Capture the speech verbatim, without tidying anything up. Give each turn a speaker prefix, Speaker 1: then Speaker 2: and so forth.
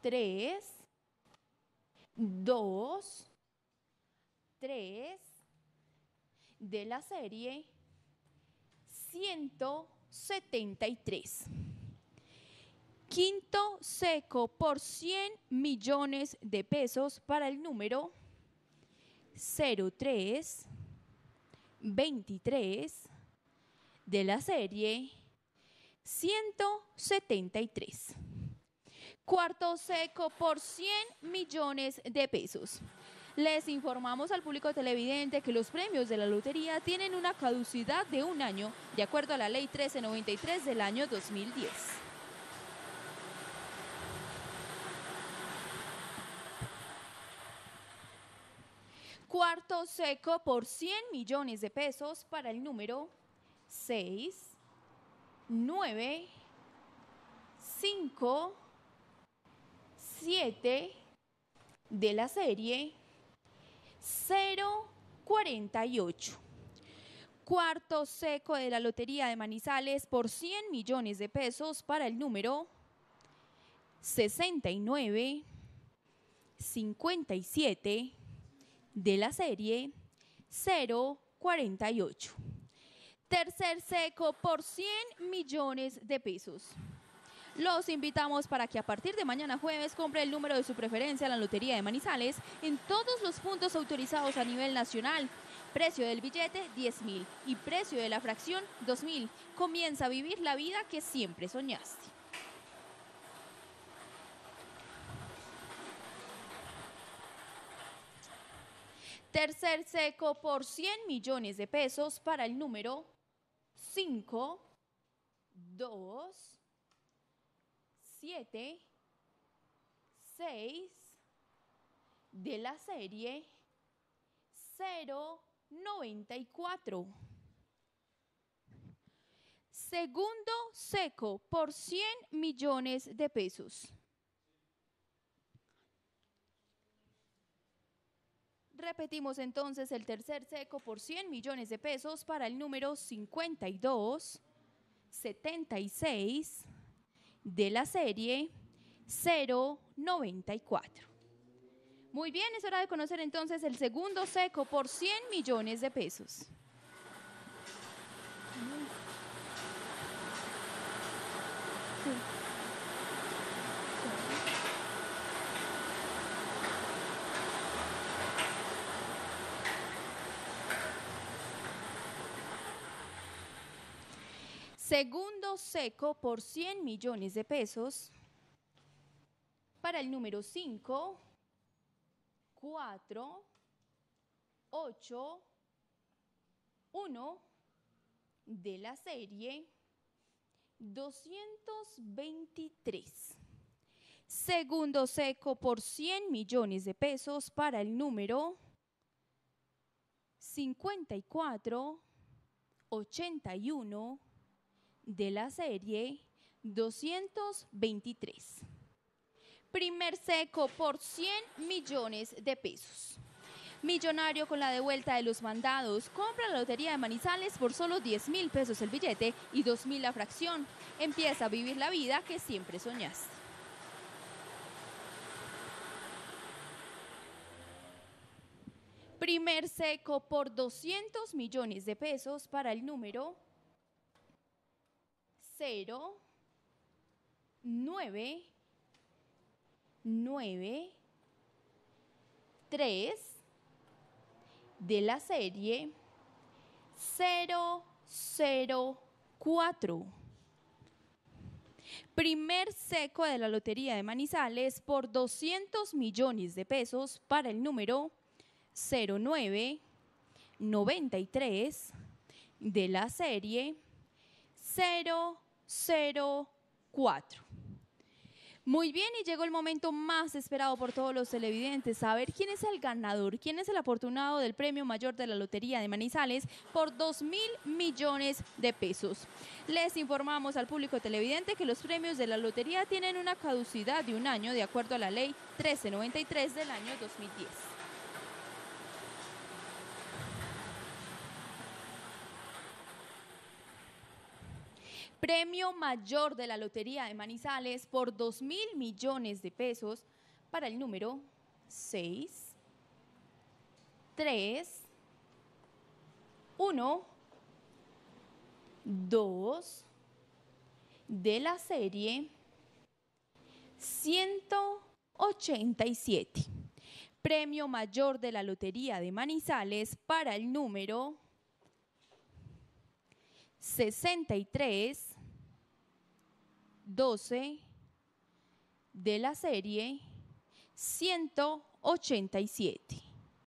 Speaker 1: tres, dos, tres de la serie ciento setenta y tres. Quinto seco por cien millones de pesos para el número cero tres, veintitrés de la serie ciento setenta y tres. Cuarto seco por cien millones de pesos. Les informamos al público televidente que los premios de la lotería tienen una caducidad de un año, de acuerdo a la ley trece noventa y tres del año dos mil diez. Cuarto seco por cien millones de pesos para el número seis, nueve, cinco, siete de la serie cero cuarenta y ocho. Cuarto seco de la Lotería de Manizales por cien millones de pesos para el número sesenta y nueve, cincuenta y siete de la serie cero cuarenta y ocho. Tercer seco por cien millones de pesos. Los invitamos para que a partir de mañana jueves compre el número de su preferencia en la Lotería de Manizales en todos los puntos autorizados a nivel nacional. Precio del billete diez mil y precio de la fracción dos mil. Comienza a vivir la vida que siempre soñaste. Tercer seco por cien millones de pesos para el número cinco, dos, siete, seis de la serie cero noventa y cuatro. Segundo seco por cien millones de pesos. Repetimos entonces el tercer seco por cien millones de pesos para el número cincuenta y dos, setenta y seis de la serie cero noventa y cuatro. Muy bien, es hora de conocer entonces el segundo seco por cien millones de pesos. Segundo seco por cien millones de pesos para el número cinco, cuatro, ocho, uno de la serie doscientos veintitrés. Segundo seco por cien millones de pesos para el número cincuenta y cuatro, ochenta y uno de la serie doscientos veintitrés. Primer seco por cien millones de pesos. Millonario con la devuelta de los mandados. Compra la Lotería de Manizales por solo diez mil pesos el billete y dos mil la fracción. Empieza a vivir la vida que siempre soñaste. Primer seco por doscientos millones de pesos para el número cero, nueve, nueve, tres de la serie cero cero cuatro. Primer seco de la Lotería de Manizales por doscientos millones de pesos para el número cero nueve, noventa y tres de la serie cero cero cuatro. Muy bien, y llegó el momento más esperado por todos los televidentes, saber quién es el ganador, quién es el afortunado del premio mayor de la Lotería de Manizales por dos mil millones de pesos. Les informamos al público televidente que los premios de la lotería tienen una caducidad de un año de acuerdo a la ley trece noventa y tres del año dos mil diez. Premio mayor de la Lotería de Manizales por dos mil millones de pesos para el número seis, tres, uno, dos de la serie ciento ochenta y siete. Premio mayor de la Lotería de Manizales para el número sesenta y tres, doce de la serie ciento ochenta y siete.